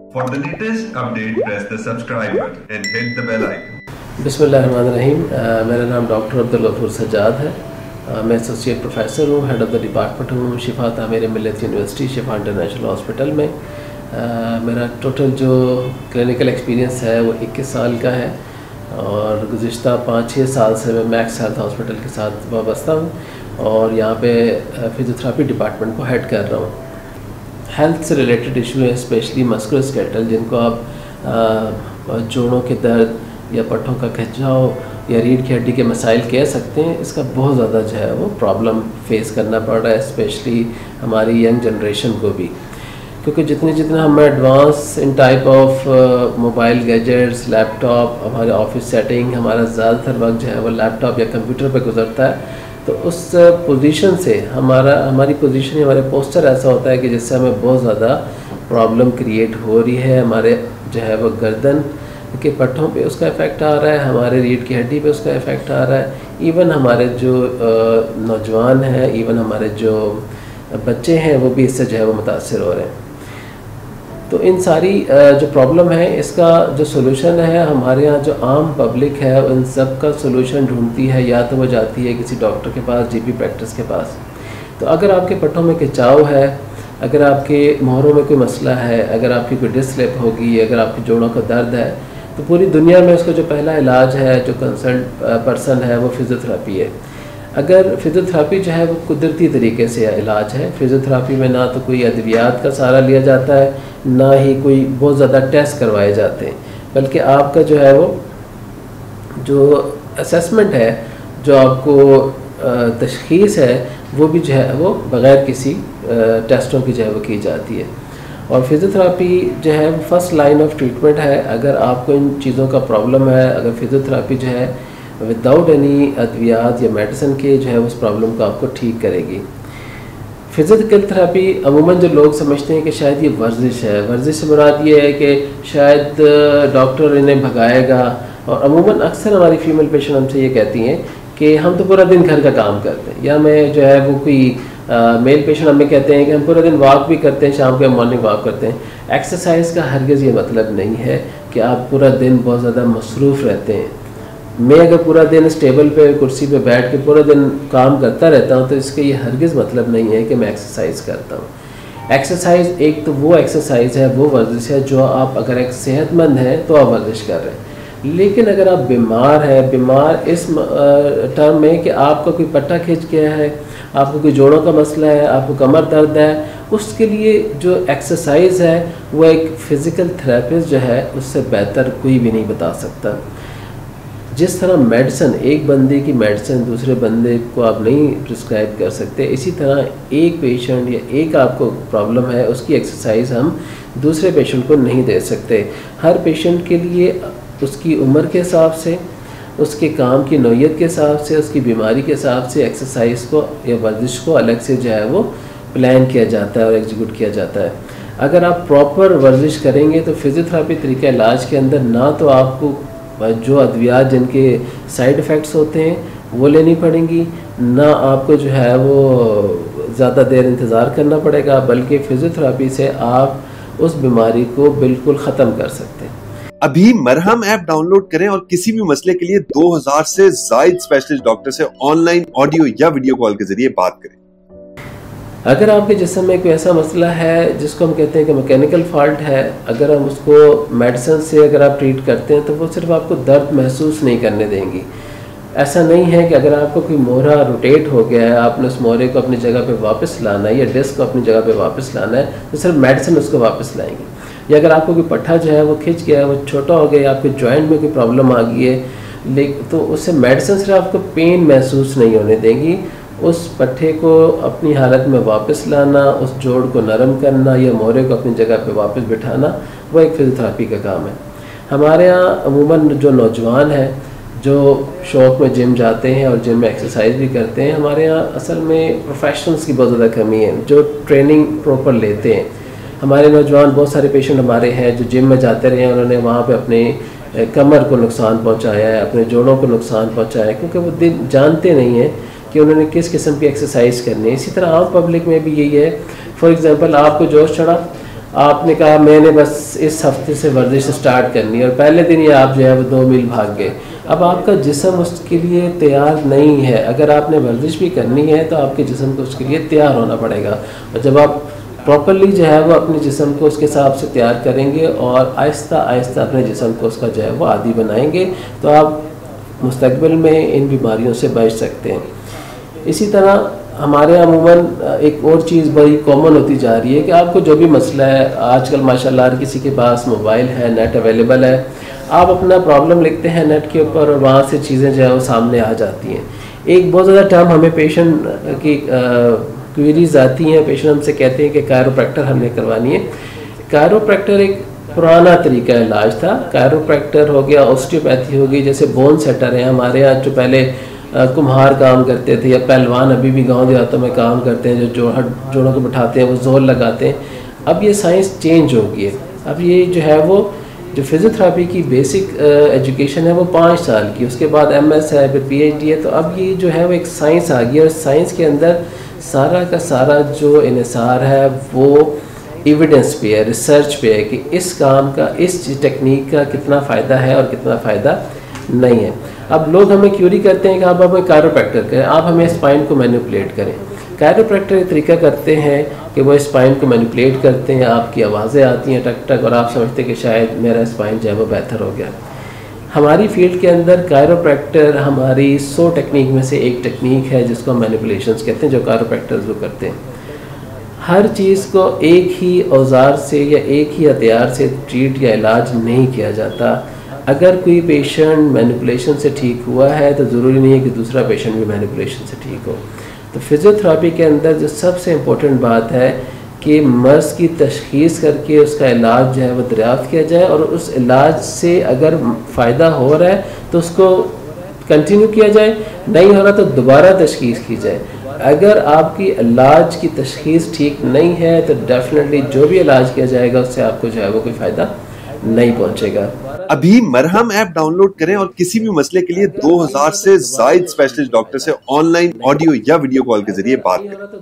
For the latest update, press the subscribe button and hit the bell icon. बिस्मिल्लाहिर्रहमानिर्रहीम। मेरा नाम doctor Abdul Ghafoor Sajjad है। मैं एसोसिएट प्रोफेसर हूँ, हेड ऑफ़ द डिपार्टमेंट हूँ शिफा तामीर मिल्लत यूनिवर्सिटी शिफा इंटरनेशनल हॉस्पिटल में। मेरा टोटल जो क्लिनिकल एक्सपीरियंस है वो 21 साल का है और गुज़िश्ता 5-6 साल से मैं मैक्स हेल्थ हॉस्पिटल के साथ वाबस्ता हूँ और यहाँ पे फिजियोथेरेपी डिपार्टमेंट को हेड कर रहा हूँ। हेल्थ से रिलेटेड इशू है, स्पेशली मस्कुलोस्केलेटल, जिनको आप जोड़ों के दर्द या पट्टों का खिंचाव या रीढ़ की हड्डी के मसाइल कह सकते हैं। इसका बहुत ज़्यादा जो है वो प्रॉब्लम फेस करना पड़ रहा है, स्पेशली हमारी यंग जनरेशन को भी, क्योंकि जितना हम advance in type of mobile gadgets, laptop, हमारे ऑफिस सेटिंग, हमारा ज़्यादातर वक्त जो है वो लैपटॉप या कंप्यूटर पर गुजरता है। तो उस पोजीशन से हमारी पोजीशन, हमारे पोस्चर ऐसा होता है कि जिससे हमें बहुत ज़्यादा प्रॉब्लम क्रिएट हो रही है। हमारे जो है वो गर्दन के पट्टों पे उसका इफ़ेक्ट आ रहा है, हमारे रीढ़ की हड्डी पे उसका इफ़ेक्ट आ रहा है। इवन हमारे जो नौजवान हैं, इवन हमारे जो बच्चे हैं, वो भी इससे जो है वो मुतासर हो रहे हैं। तो इन सारी जो प्रॉब्लम है, इसका जो सोल्यूशन है, हमारे यहाँ जो आम पब्लिक है उन सब का सोल्यूशन ढूंढती है। या तो वो जाती है किसी डॉक्टर के पास, जीपी प्रैक्टिस के पास। तो अगर आपके पट्टों में खिंचाव है, अगर आपके मोहरों में कोई मसला है, अगर आपकी कोई डिस्क स्लिप होगी, अगर आपके जोड़ों का दर्द है, तो पूरी दुनिया में उसका जो पहला इलाज है, जो कंसर्न पर्सन है, वो फिजियोथेरेपी है। अगर फिजियोथेरेपी जो है वो कुदरती तरीके से इलाज है। फिजियोथेरेपी में ना तो कोई अद्वियात का सहारा लिया जाता है, ना ही कोई बहुत ज़्यादा टेस्ट करवाए जाते हैं, बल्कि आपका जो है वो जो असेसमेंट है, जो आपको तशख़ीस है, वो भी जो है वो बग़ैर किसी टेस्टों की जो है वो की जाती है। और फिजियोथेरेपी जो है वो फर्स्ट लाइन ऑफ ट्रीटमेंट है। अगर आपको इन चीज़ों का प्रॉब्लम है, अगर फिजियोथेरेपी जो है विदाउट एनी अद्वियात या मेडिसिन के जो है उस प्रॉब्लम को आपको ठीक करेगी। फिजिकल थेरेपी अमूमन जो लोग समझते हैं कि शायद ये वर्जिश है, वर्जिश से मुराद ये है कि शायद डॉक्टर इन्हें भगाएगा। और अमूमन अक्सर हमारी फ़ीमेल पेशेंट हमसे ये कहती हैं कि हम तो पूरा दिन घर का काम करते हैं, या मैं जो है वो कोई मेल पेशेंट हमें कहते हैं कि हम पूरा दिन वॉक भी करते हैं, शाम को मॉर्निंग वॉक करते हैं। एक्सरसाइज का हरगिज़ ये मतलब नहीं है कि आप पूरा दिन बहुत ज़्यादा मसरूफ़ रहते हैं। मैं अगर पूरा दिन इस टेबल पे, कुर्सी पे बैठ के पूरा दिन काम करता रहता हूँ, तो इसका ये हरगिज़ मतलब नहीं है कि मैं एक्सरसाइज करता हूँ। एक्सरसाइज एक तो वो एक्सरसाइज है, वो वर्जिश है जो आप अगर एक सेहतमंद हैं तो आप वर्जिश कर रहे हैं। लेकिन अगर आप बीमार हैं, बीमार इस टर्म में कि आपका कोई पट्टा खिंच गया है, आपको कोई जोड़ों का मसला है, आपको कमर दर्द है, उसके लिए जो एक्सरसाइज है वो एक फ़िज़िकल थेरेपिस्ट जो है उससे बेहतर कोई भी नहीं बता सकता। जिस तरह मेडिसिन, एक बंदे की मेडिसिन दूसरे बंदे को आप नहीं प्रिस्क्राइब कर सकते, इसी तरह एक पेशेंट या एक आपको प्रॉब्लम है, उसकी एक्सरसाइज हम दूसरे पेशेंट को नहीं दे सकते। हर पेशेंट के लिए उसकी उम्र के हिसाब से, उसके काम की नौइयत के हिसाब से, उसकी बीमारी के हिसाब से एक्सरसाइज को या वर्जिश को अलग से जो है वो प्लान किया जाता है और एग्जीक्यूट किया जाता है। अगर आप प्रॉपर वर्जिश करेंगे तो फिजियोथेरेपी तरीका इलाज के अंदर ना तो आपको जो अद्वियात जिनके साइड इफ़ेक्ट्स होते हैं वो लेनी पड़ेंगी, ना आपको जो है वो ज़्यादा देर इंतज़ार करना पड़ेगा, बल्कि फ़िजियोथेरेपी से आप उस बीमारी को बिल्कुल ख़त्म कर सकते हैं। अभी मरहम ऐप डाउनलोड करें और किसी भी मसले के लिए 2000 से ज़ायद स्पेशलिस्ट डॉक्टर से ऑनलाइन ऑडियो या वीडियो कॉल के जरिए बात करें। अगर आपके जिस्म में कोई ऐसा मसला है जिसको हम कहते हैं कि मैकेनिकल फॉल्ट है, अगर हम उसको मेडिसिन से अगर आप ट्रीट करते हैं तो वो सिर्फ आपको दर्द महसूस नहीं करने देंगी। ऐसा नहीं है कि अगर आपको कोई मोहरा रोटेट हो गया है, आपने उस मोहरे को अपनी जगह पे वापस लाना है या डिस्क को अपनी जगह पे वापस लाना है, तो सिर्फ मेडिसिन उसको वापस लाएंगी। या अगर आपको कोई पट्टा जो है वो खिंच गया है, वो छोटा हो गया, आपके जॉइंट में कोई प्रॉब्लम आ गई है, लेकिन तो उससे मेडिसिन सिर्फ आपको पेन महसूस नहीं होने देंगी, उस पट्टे को अपनी हालत में वापस लाना, उस जोड़ को नरम करना या मोहरे को अपनी जगह पे वापस बिठाना, वो एक फिजियोथेरेपी का काम है। हमारे यहाँ अमूमन जो नौजवान हैं जो शौक़ में जिम जाते हैं और जिम में एक्सरसाइज भी करते हैं, हमारे यहाँ असल में प्रोफेशनल्स की बहुत ज़्यादा कमी है जो ट्रेनिंग प्रॉपर लेते हैं। हमारे नौजवान, बहुत सारे पेशेंट हमारे हैं जो जिम में जाते रहे हैं, उन्होंने वहाँ पे अपने कमर को नुकसान पहुँचाया है, अपने जोड़ों को नुकसान पहुँचाया है, क्योंकि वो दिन जानते नहीं हैं कि उन्होंने किस किस्म की एक्सरसाइज करनी है। इसी तरह आम पब्लिक में भी यही है। फॉर एग्ज़ाम्पल, आपको जोश चढ़ा, आपने कहा मैंने बस इस हफ्ते से वर्जिश स्टार्ट करनी है और पहले दिन ही आप जो है वो 2 मील भाग गए। अब आपका जिस्म उसके लिए तैयार नहीं है। अगर आपने वर्जिश भी करनी है तो आपके जिस्म को उसके लिए तैयार होना पड़ेगा। और जब आप प्रॉपरली जो है वो अपने जिस्म को उसके हिसाब से तैयार करेंगे और आहिस्ता आहिस्ता अपने जिस्म को उसका जो है वो आदी बनाएंगे तो आप मुस्तकबिल में इन बीमारियों से बच सकते हैं। इसी तरह हमारे अमूमन एक और चीज़ बड़ी कॉमन होती जा रही है कि आपको जो भी मसला है, आजकल माशाल्लाह हर किसी के पास मोबाइल है, नेट अवेलेबल है, आप अपना प्रॉब्लम लिखते हैं नेट के ऊपर और वहाँ से चीज़ें जो है वो सामने आ जाती हैं। एक बहुत ज़्यादा टर्म हमें पेशेंट की क्वेरीज आती हैं, पेशेंट हमसे कहते हैं कि कायरोप्रैक्टर हमने करवानी है। कायरोप्रैक्टर एक पुराना तरीका इलाज था। कायरोप्रैक्टर हो गया, ऑस्टियोपैथी हो गई, जैसे बोन सेटर है हमारे यहाँ जो पहले कुम्हार काम करते थे या पहलवान अभी भी गांव देहातों में काम करते हैं, जो जोड़ों को बिठाते हैं, वो जोर लगाते हैं। अब ये साइंस चेंज हो गई है। अब ये जो है वो जो फिजियोथेरेपी की बेसिक एजुकेशन है वो 5 साल की, उसके बाद MS है, फिर PhD है। तो अब ये जो है वो एक साइंस आ गई है और साइंस के अंदर सारा का सारा जो इन्हिसार है वो एविडेंस पे है, रिसर्च पे है कि इस काम का, इस टेक्निक का कितना फ़ायदा है और कितना फ़ायदा नहीं है। अब लोग हमें क्यूरी करते हैं कि आप हमें कायरोप्रैक्टर करें, आप हमें स्पाइन को मैनिपुलेट करें। कायरोप्रैक्टर एक तरीका करते हैं कि वो स्पाइन को मैनिपुलेट करते हैं, आपकी आवाज़ें आती हैं टक टक और आप समझते हैं कि शायद मेरा स्पाइन जो है वो बेहतर हो गया। हमारी फील्ड के अंदर कायरोप्रैक्टर हमारी 100 टेक्निक में से एक टेक्निक है जिसको हम मैनिपुलेशंस कहते हैं, जो कायरोप्रैक्टर्स वो करते हैं। हर चीज़ को एक ही औजार से या एक ही हथियार से ट्रीट या इलाज नहीं किया जाता। अगर कोई पेशेंट मैनिपुलेशन से ठीक हुआ है तो ज़रूरी नहीं है कि दूसरा पेशेंट भी मैनिपुलेशन से ठीक हो। तो फिजियोथेरेपी के अंदर जो सबसे इम्पोर्टेंट बात है कि मर्ज़ की तशख़ीस करके उसका इलाज जो है वो दरियाफ़्त किया जाए और उस इलाज से अगर फ़ायदा हो रहा है तो उसको कंटिन्यू किया जाए, नहीं हो रहा तो दोबारा तशख़ीस की जाए। अगर आपकी इलाज की तशख़ीस ठीक नहीं है तो डेफिनेटली जो भी इलाज किया जाएगा उससे आपको जो है वो कोई फ़ायदा नहीं पहुंचेगा। अभी मरहम ऐप डाउनलोड करें और किसी भी मसले के लिए 2000 से ज़ायद स्पेशलिस्ट डॉक्टर से ऑनलाइन ऑडियो या वीडियो कॉल के जरिए बात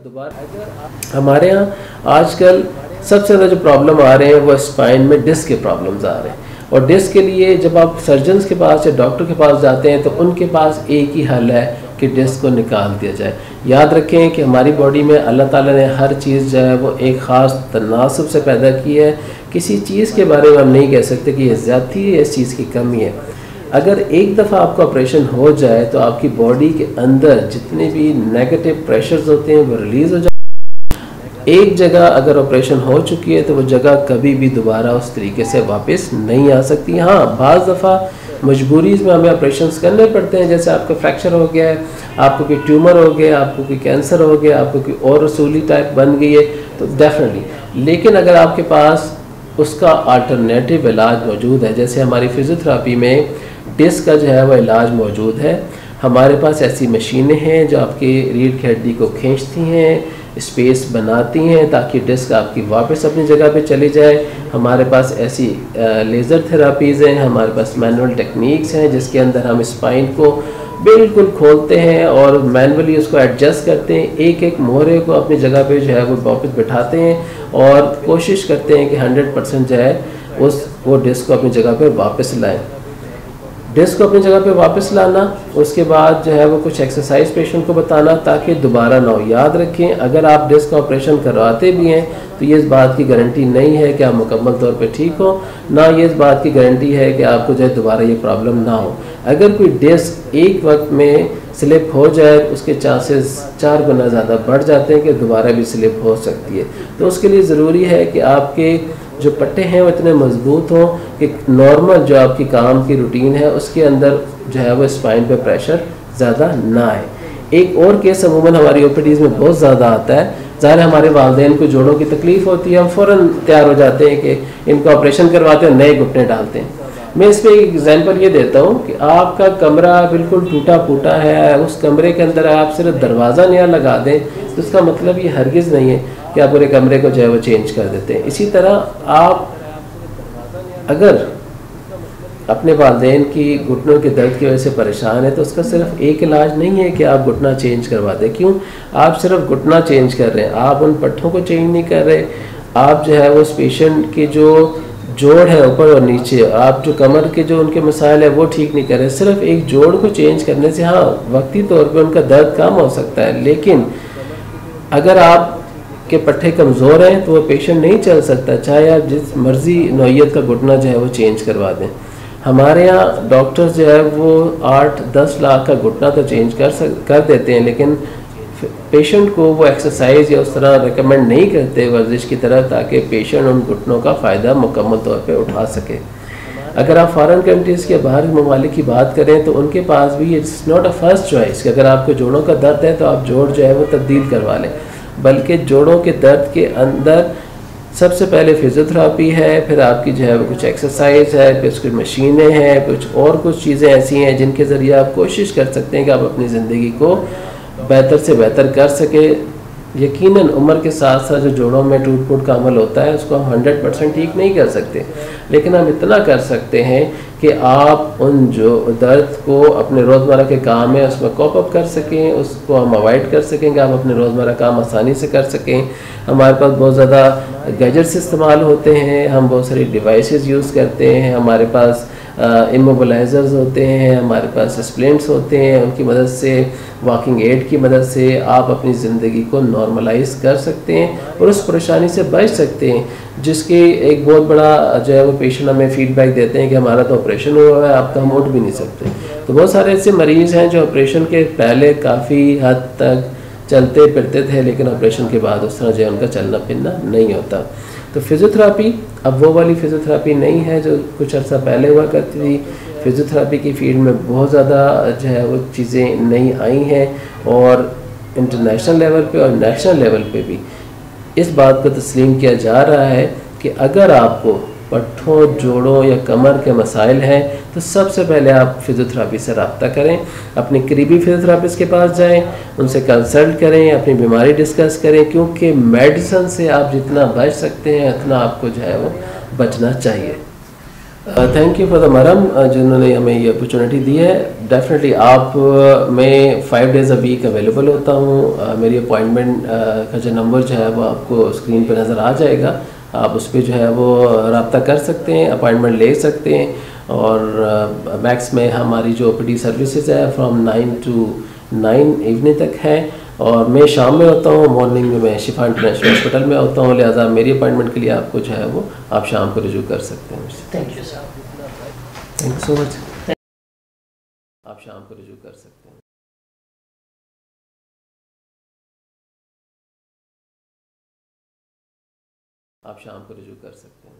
करें। हमारे यहाँ आजकल सबसे ज़्यादा जो प्रॉब्लम आ रहे हैं वो स्पाइन में डिस्क के प्रॉब्लम्स आ रहे हैं और डिस्क के लिए जब आप सर्जन्स के पास या डॉक्टर के पास जाते हैं तो उनके पास एक ही हल है कि डिस्क को निकाल दिया जाए। याद रखें कि हमारी बॉडी में अल्लाह ताला ने हर चीज़ जो है वो एक ख़ास तनासब से पैदा की है। किसी चीज़ के बारे में हम नहीं कह सकते कि ये ज़्यादती है, इस चीज़ की कमी है। अगर एक दफ़ा आपका ऑपरेशन हो जाए तो आपकी बॉडी के अंदर जितने भी नेगेटिव प्रेशर्स होते हैं वो रिलीज़ हो जाए। एक जगह अगर ऑपरेशन हो चुकी है तो वो जगह कभी भी दोबारा उस तरीके से वापस नहीं आ सकती। हाँ, बाज़ दफ़ा मजबूरीज़ में हमें ऑपरेशंस करने पड़ते हैं, जैसे आपका फ्रैक्चर हो गया है, आपको कोई ट्यूमर हो गया, आपको कोई कैंसर हो गया, आपको कोई और रसूली टाइप बन गई है तो डेफिनेटली। लेकिन अगर आपके पास उसका अल्टरनेटिव इलाज मौजूद है, जैसे हमारी फिजियोथेरेपी में डिस्क का जो है वह इलाज मौजूद है। हमारे पास ऐसी मशीनें हैं जो आपकी रीढ़ की हड्डी को खींचती हैं, स्पेस बनाती हैं ताकि डिस्क आपकी वापस अपनी जगह पे चली जाए। हमारे पास ऐसी लेज़र थेरापीज़ हैं, हमारे पास मैनुअल टेक्निक्स हैं जिसके अंदर हम स्पाइन को बिल्कुल खोलते हैं और मैनुअली उसको एडजस्ट करते हैं, एक एक मोहरे को अपनी जगह पे जो है वो वापस बिठाते हैं और कोशिश करते हैं कि 100% जो है वो डिस्क को अपनी जगह पे वापस लाएं। डिस्क को अपनी जगह पे वापस लाना, उसके बाद जो है वो कुछ एक्सरसाइज पेशेंट को बताना ताकि दोबारा ना हो। याद रखें, अगर आप डिस्क का ऑपरेशन करवाते भी हैं तो ये इस बात की गारंटी नहीं है कि आप मुकम्मल तौर पे ठीक हो, ना ये इस बात की गारंटी है कि आपको जो है दोबारा ये प्रॉब्लम ना हो। अगर कोई डिस्क एक वक्त में स्लिप हो जाए तो उसके चांसेस 4 गुना ज़्यादा बढ़ जाते हैं कि दोबारा भी स्लिप हो सकती है। तो उसके लिए ज़रूरी है कि आपके जो पट्टे हैं वो इतने मजबूत हों कि नॉर्मल जो आपकी काम की रूटीन है उसके अंदर जो है वो स्पाइन पे प्रेशर ज़्यादा ना आए। एक और केस अमूमन हमारी ओपीडीज़ में बहुत ज़्यादा आता है। ज़ाहिर हमारे वालिदैन को जोड़ों की तकलीफ़ होती है, हम फ़ौरन तैयार हो जाते हैं कि इनका ऑपरेशन करवाते हैं, नए घुटने डालते हैं। मैं इस पर एक एग्जांपल ये देता हूँ कि आपका कमरा बिल्कुल टूटा फूटा है, उस कमरे के अंदर आप सिर्फ दरवाज़ा नया लगा दें तो इसका मतलब ये हरगिज़ नहीं है कि आप पूरे कमरे को जो है वो चेंज कर देते हैं। इसी तरह आप अगर अपने वालिदैन की घुटनों के दर्द की वजह से परेशान है तो उसका सिर्फ एक इलाज नहीं है कि आप घुटना चेंज करवा दें। क्यों? आप सिर्फ घुटना चेंज कर रहे हैं, आप उन पट्टों को चेंज नहीं कर रहे, आप जो है वो उस पेशेंट के जो जोड़ है ऊपर और नीचे, आप जो कमर के जो उनके मसाइल है वो ठीक नहीं कर रहे, सिर्फ एक जोड़ को चेंज करने से हाँ वक्ती तौर पे उनका दर्द कम हो सकता है, लेकिन अगर आप के पट्टे कमज़ोर हैं तो वो पेशेंट नहीं चल सकता, चाहे आप जिस मर्जी नौइयत का घुटना जो है वो चेंज करवा दें। हमारे यहाँ डॉक्टर्स जो है वो 8-10 लाख का घुटना तो चेंज कर देते हैं, लेकिन पेशेंट को वो एक्सरसाइज या उस तरह रिकमेंड नहीं करते वर्जिश की तरह, ताकि पेशेंट उन घुटनों का फ़ायदा मुकम्मल तौर पे उठा सके। अगर आप फॉरेन कंट्रीज़ के बाहर ममालिक की बात करें तो उनके पास भी it's not a first choice कि अगर आपको जोड़ों का दर्द है तो आप जोड़ जो है वो तब्दील करवा लें, बल्कि जोड़ों के दर्द के अंदर सबसे पहले फिजियोथेरापी है, फिर आपकी जो है वो कुछ एक्सरसाइज है, फिर कुछ मशीनें हैं, कुछ चीज़ें ऐसी हैं जिनके ज़रिए आप कोशिश कर सकते हैं कि आप अपनी ज़िंदगी को बेहतर से बेहतर कर सके। यकीनन उम्र के साथ साथ जो जोड़ों में टूट फूट का अमल होता है उसको हम 100% ठीक नहीं कर सकते, लेकिन हम इतना कर सकते हैं कि आप उन जो दर्द को अपने रोज़मर्रा के काम में उसमें कॉप अप कर सकें, उसको हम अवॉइड कर सकेंगे, आप अपने रोज़मर्रा काम आसानी से कर सकें। हमारे पास बहुत ज़्यादा गैजेट्स इस्तेमाल होते हैं, हम बहुत सारी डिवाइसेस यूज़ करते हैं, हमारे पास इमोबलाइजर्स होते हैं, हमारे पास स्प्लिंट्स होते हैं, उनकी मदद से वॉकिंग एड की मदद से आप अपनी ज़िंदगी को नॉर्मलाइज कर सकते हैं और उस परेशानी से बच सकते हैं, जिसके एक बहुत बड़ा जो है वो पेशेंट हमें फीडबैक देते हैं कि हमारा तो ऑपरेशन हुआ है, आप तो हम उठ भी नहीं सकते। तो बहुत सारे ऐसे मरीज़ हैं जो ऑपरेशन के पहले काफ़ी हद तक चलते फिरते थे, लेकिन ऑपरेशन के बाद उस तरह जो है उनका चलना फिरना नहीं होता। तो फिज़ियोथेरापी अब वो वाली फिज़ियोथेरापी नहीं है जो कुछ अर्सा पहले हुआ करती थी। फिज़ियोथेरापी की फील्ड में बहुत ज़्यादा जो है वो चीज़ें नई आई हैं और इंटरनेशनल लेवल पे और नेशनल लेवल पे भी इस बात को तस्लीम किया जा रहा है कि अगर आपको पट्ठों, जोड़ों या कमर के मसाइल हैं तो सबसे पहले आप फिज़ियोथेरापी से रब्ता करें, अपने करीबी फिज़ियोथेरापिस्ट के पास जाएं, उनसे कंसल्ट करें, अपनी बीमारी डिस्कस करें, क्योंकि मेडिसिन से आप जितना बच सकते हैं उतना आपको जो है वो बचना चाहिए। थैंक यू फॉर द मरम जिन्होंने हमें ये अपॉर्चुनिटी दी है। डेफिनेटली आप मैं 5 डेज़ अ वीक अवेलेबल होता हूँ। मेरी अपॉइंटमेंट का जो नंबर जो है वो आपको स्क्रीन पर नज़र आ जाएगा, आप उस पर जो है वो रब्ता कर सकते हैं, अपॉइंटमेंट ले सकते हैं। और मैक्स में हमारी जो ओपीडी सर्विसेज है फ्रॉम 9 to 9 इवनिंग तक है, और मैं शाम में होता हूँ, मॉर्निंग में मैं शिफा इंटरनेशनल हॉस्पिटल में होता हूँ, लिहाजा मेरी अपॉइंटमेंट के लिए आपको जो है वो आप शाम को रिज्यू कर सकते हैं। Thank you sir. Thank you so much. आप शाम को रिज्यू कर सकते हैं। आप शाम को रिज्यू कर सकते हैं।